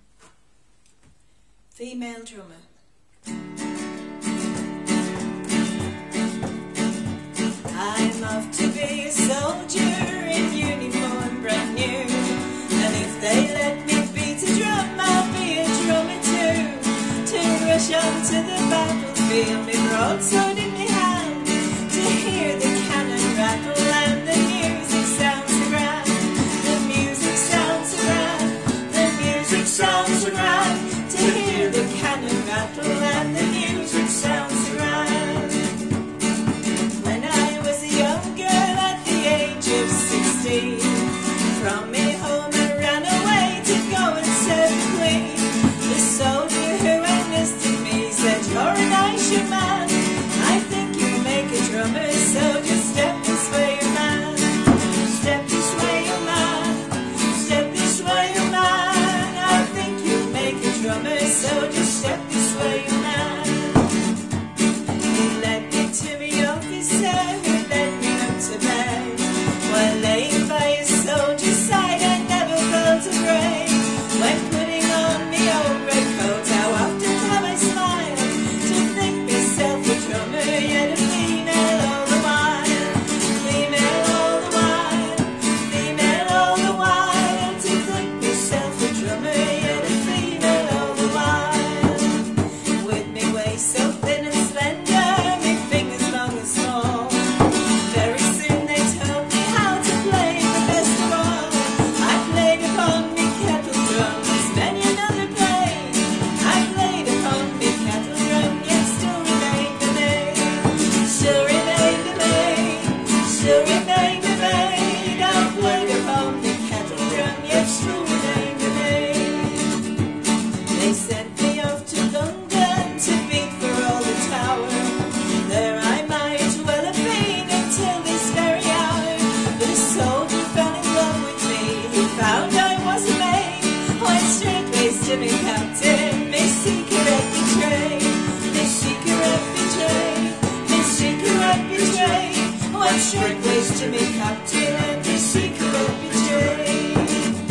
Female drummer. I'm off to be a soldier in uniform brand new, and if they let me beat a drum, I'll be a drummer too. To rush on to the battlefield, me broadsword in me hand, to hear the cannon rattle and the music sounds so grand. The music sounds so grand, the music sounds so grand, to hear the cannon rattle and the music sounds so grand. When I was a young girl at the age of 16, from me home I ran away to go and serve the Queen. The soldier who enlisted me said, "You're a nice young man, I think you make a drummer, so just step this way, young man. Step this way, young man. Step this way, young man. I think you make a drummer, so just step this way, young man." He led me to me officer, who led me up to bed. While laying by a soldier's side, I never felt afraid. When putting on me old red coat, how often have I smiled to think myself a drummer, yet a female all the while. Female all the while, female all the while, to think myself a drummer, yet a female all the while. With me waist so thin and slender, me fingers long and small, very soon they taught me how to play the best of all. I played upon me kettle drum as many another played. I played upon me kettle drum, yet still remained a maid. Still remained a maid, still remained a maid. I played upon me kettle drum, yet still remained a maid. They sent me off to London to beat for all the tower. There I might well have been until this very hour. But a soldier fell in love with me, he found I was a maid. Went straightways to me captain, me secret betrayed. Me secret betrayed, me secret betrayed. Went straightways to me captain, and me secret betrayed.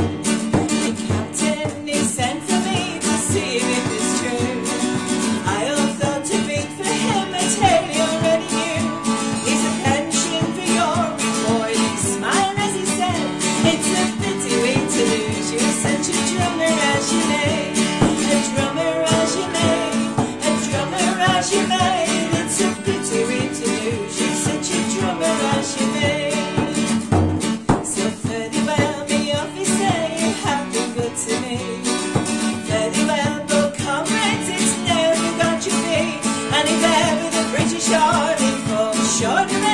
The captain, he sent for me to see if it was true. I all thought to beat for him a tale he already knew. He's a pension for your reward. He smiled as he said, "It's a pity we to lose you, such a drummer as you made. A drummer as you made, a drummer as you made. It's a pity we to lose you, such a drummer as you made." So fare thee well, me officer, you have been good to me. Fare thee well, both comrades, it's never got you be. And if ever the British Army falls short of